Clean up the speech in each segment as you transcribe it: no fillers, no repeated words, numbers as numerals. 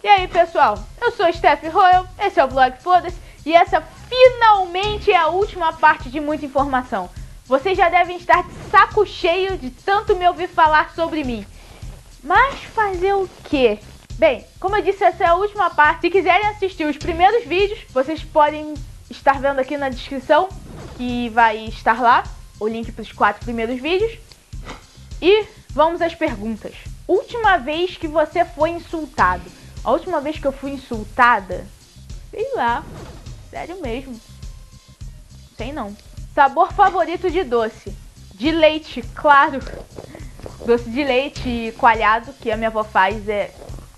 E aí pessoal, eu sou Steph Royal, esse é o Vlog Foda-se e essa finalmente é a última parte de muita informação. Vocês já devem estar de saco cheio de tanto me ouvir falar sobre mim. Mas fazer o quê? Bem, como eu disse, essa é a última parte. Se quiserem assistir os primeiros vídeos, vocês podem estar vendo aqui na descrição, que vai estar lá o link para os 4 primeiros vídeos. E vamos às perguntas. Última vez que você foi insultado. A última vez que eu fui insultada? Sei lá. Sério mesmo. Sei não. Sabor favorito de doce? De leite, claro. Doce de leite coalhado, que a minha avó faz, é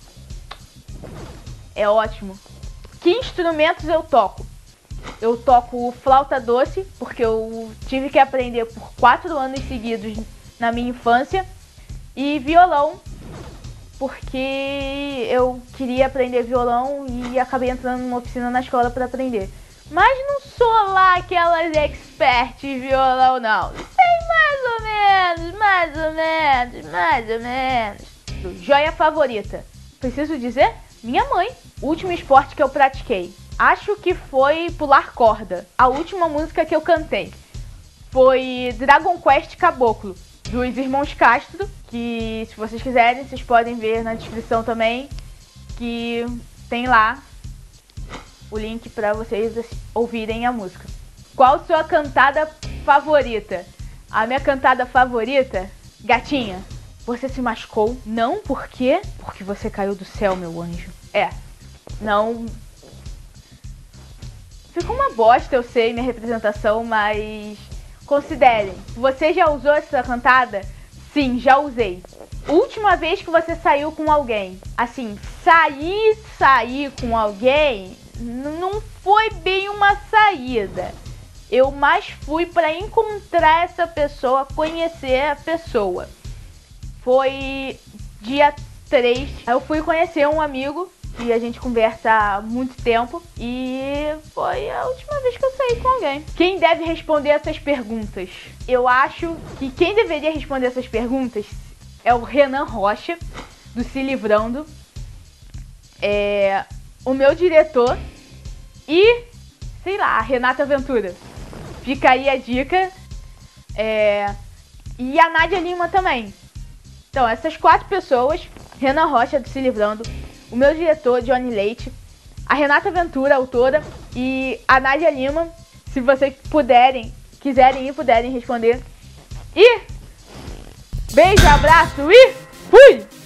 ótimo. Que instrumentos eu toco? Eu toco flauta doce, porque eu tive que aprender por 4 anos seguidos na minha infância. E violão, porque eu queria aprender violão e acabei entrando numa oficina na escola para aprender. Mas não sou lá aquelas expert em violão, não. Sei mais ou menos. Joia favorita? Preciso dizer? Minha mãe. Último esporte que eu pratiquei? Acho que foi pular corda. A última música que eu cantei foi Dragon Quest Caboclo, dos Irmãos Castro, que se vocês quiserem, vocês podem ver na descrição também, que tem lá o link para vocês ouvirem a música. Qual sua cantada favorita? A minha cantada favorita? Gatinha, você se machucou? Não, por quê? Porque você caiu do céu, meu anjo. Não... Ficou uma bosta, eu sei, minha representação, mas... Considerem, você já usou essa cantada? Sim, já usei. Última vez que você saiu com alguém? Assim, sair com alguém não foi bem uma saída. Eu mais fui para encontrar essa pessoa, conhecer a pessoa. Foi dia 3. Eu fui conhecer um amigo e a gente conversa há muito tempo e foi a última vez que eu saí com alguém. Quem deve responder essas perguntas? Eu acho que quem deveria responder essas perguntas é o Renan Rocha, do Se Livrando, o meu diretor e, sei lá, a Renata Ventura. Fica aí a dica. E a Nádia Lima também. Então, essas 4 pessoas, Renan Rocha, do Se Livrando, o meu diretor, Johnny Leite, a Ventura, autora, e a Nádia Lima, se vocês quiserem e puderem responder. E beijo, abraço e fui!